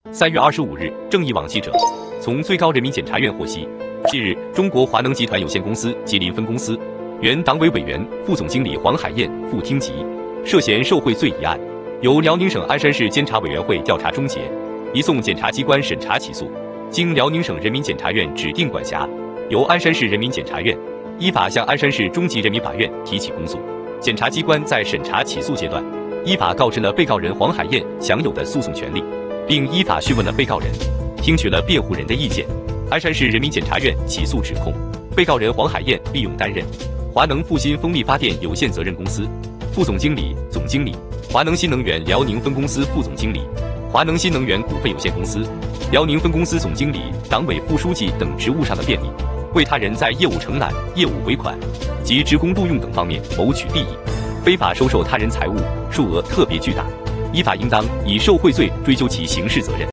3月25日，正义网记者从最高人民检察院获悉，近日，中国华能集团有限公司吉林分公司原党委委员、副总经理黄海燕赴厅级，涉嫌受贿罪一案，由辽宁省鞍山市监察委员会调查终结，移送检察机关审查起诉。经辽宁省人民检察院指定管辖，由鞍山市人民检察院依法向鞍山市中级人民法院提起公诉。检察机关在审查起诉阶段，依法告知了被告人黄海燕享有的诉讼权利，并依法讯问了被告人，听取了辩护人的意见。鞍山市人民检察院起诉指控，被告人黄海燕利用担任华能复兴风力发电有限责任公司副总经理、总经理、华能新能源辽宁分公司副总经理、华能新能源股份有限公司辽宁分公司总经理、党委副书记等职务上的便利，为他人在业务承揽、业务回款及职工录用等方面谋取利益，非法收受他人财物，数额特别巨大，依法应当以受贿罪追究其刑事责任。